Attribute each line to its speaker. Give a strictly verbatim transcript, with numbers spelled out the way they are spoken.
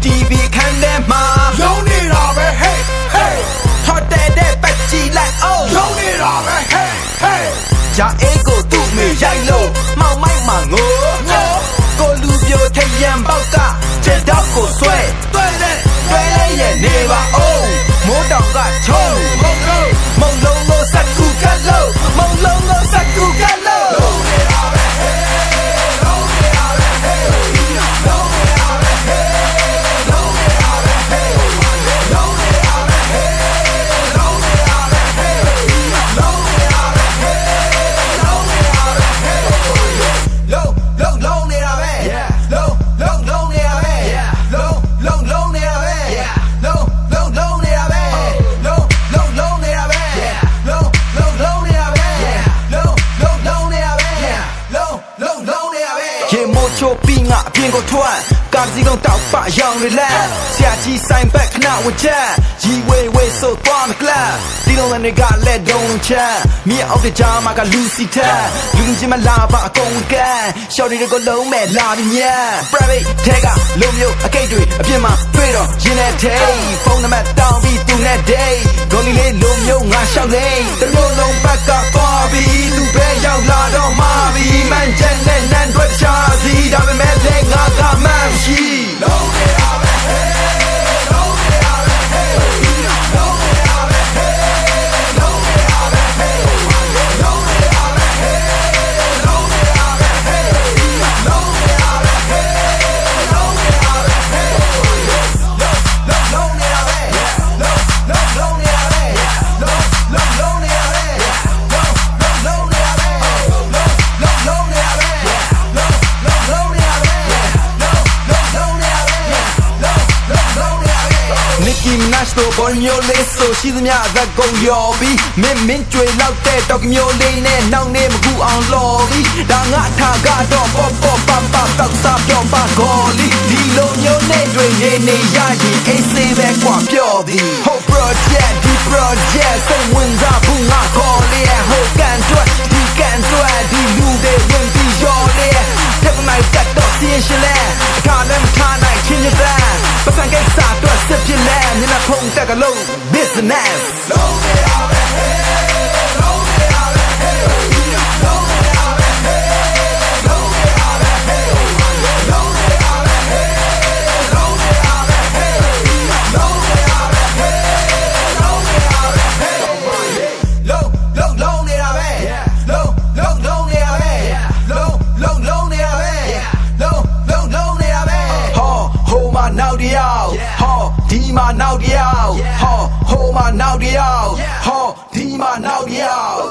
Speaker 1: T V ခန်းထဲမှာ
Speaker 2: လုံးနေတာပဲ hey hey
Speaker 1: ဟိုတယ်တဲ့ပတ်ကြည့်လိုက်အောင်
Speaker 2: လုံးနေတာပဲ hey hey
Speaker 1: ဂျာအေးကိုသူ့မေရိုက်လို့မောင်မိုက်မှာငိုငိုကိုလူပြိုထရန်ပေါက်ကချက်တော့ကိုဆွဲ
Speaker 2: တွဲလဲ
Speaker 1: တွဲလဲရဲ့နေပါအောင်မိုးတောင်ကချုံမုံလုံးမုံလုံးကိုစက်ကူကလို့မုံလုံးကိုစက်ကူကလို့
Speaker 2: လုံးနေတာပဲ hey လုံးနေတာပဲ hey လုံးနေတာပဲ hey လုံးနေတာပဲ hey လုံးနေတာပဲ hey လုံးနေတာပဲ hey လုံးနေတာပဲ hey လုံးနေတာပဲ hey
Speaker 1: လုံးလုံးလုံးနေတာပဲလုံးလုံးလုံးနေတာပဲလုံးလုံးလုံးနေတာပဲလုံးလုံးလုံးနေတာပဲလုံးလုံးလုံးနေတာပဲလုံးလုံးလုံးနေတာပဲလုံးလုံးလုံးနေတာပဲလုံးလုံးလုံးနေတာပဲရေမိုးချိုပြီးငါအပြင်ကိုထွက်ကာစီကောင်တောက်ပရောင်ရလန်ဆရာကြီးဆိုင်ဘက်ခဏဝချက်ရီဝေးဝေးဆိုသွားမကလပ်ဒီလိုနဲ့ကလက်တုံးချက်မြေအောက်တကြားမှာကလူစီထက်လူလူချင်းမလာပါအကုန်ကန်ရှော်ရီတွေကိုလုံးမဲ့လာပြီးညံ private ထဲကလုံမျိုးအကိတ်တွေအပြင်မှာတွေ့တော့ရင်းနဲ့ထိဖုန်းနံပါတ်တောင်းပြီးသူနဲ့ date ဂိုလီလေးလုံမျိုးငါရှောက်လိမ့်တမျိုးလုံးဘက်ကသွားပြီးသူပဲရောက်လာတော့မှာပြီးမှန်ချက်နဲ့နန်းတွေ့ချာစီဒါပေမဲ့လည်းငါကမှမရှိ
Speaker 2: လုံးနေတာပဲ hey လုံးနေတာပဲ hey လုံးနေတာပဲ hey လုံးနေတာပဲ hey လုံးနေတာပဲ hey လုံးနေတာပဲ hey လုံးနေတာပဲ hey လုံးနေတာပဲ hey
Speaker 1: လုံးလုံးလုံးနေတာပဲလုံးလုံးလုံးနေတာပဲလုံးလုံးလုံးနေတာပဲလုံးလုံးလုံးနေတာပဲလုံးလုံးလုံးနေတာပဲလုံးလုံးလုံးနေတာပဲလုံးလုံးလုံးနေတာပဲလုံးလုံးလုံးနေတာပဲ Nicki Minaj တို့ဘောမျိုးလေးဆိုရှိသမျှသက်ကုန်ရော်ပြီးမင်းမင်းကြွေလောက်တဲ့တော့မျိုးလေးနဲ့နောက်နေမကူအောင်လော်ပြီးဒါငါထားကတော့ပေါ့ပေါ့ပပတောက်စားပြောပါဂေါ်လီဒီလိုမျိုးနဲ့တွေနေနေရရင်အေးစေးပဲကွာပြောသည် Whole project ဒီ project စိတ်ဝင်စားဘူးငါခေါ်လေဟိုကန်တွက်ဒီကန်တွက်ဒီလူတွေဝင်ပြီးရော်လေတပမိုက်တက်တော့စီးရှလဲအခါလည်းမထားနိုင်ချင်းရတဲ့ပတ်စံကိစ္စတော့စစ်ပြလဲမျက်နှာဖုံးတက်ကလုံး business
Speaker 2: လုံးနေတာပဲ hey လုံးနေတာပဲ hey လုံးနေတာပဲ hey လုံးနေတာပဲ hey လုံးနေတာပဲ hey လုံးနေတာပဲ hey လုံးနေတာပဲ hey လုံးနေတာပဲ hey
Speaker 1: လုံးလုံးလုံးနေတာပဲလုံးလုံးလုံးနေတာပဲလုံးလုံးလုံးနေတာပဲလုံးလုံးလုံးနေတာပဲဟောဟိုမှာနောက်တယောက်ဟောဒီမှာနောက်တယောက်ဟောဟိုမှာနောက်တယောက်ဟောဒီမှာနောက်တယောက်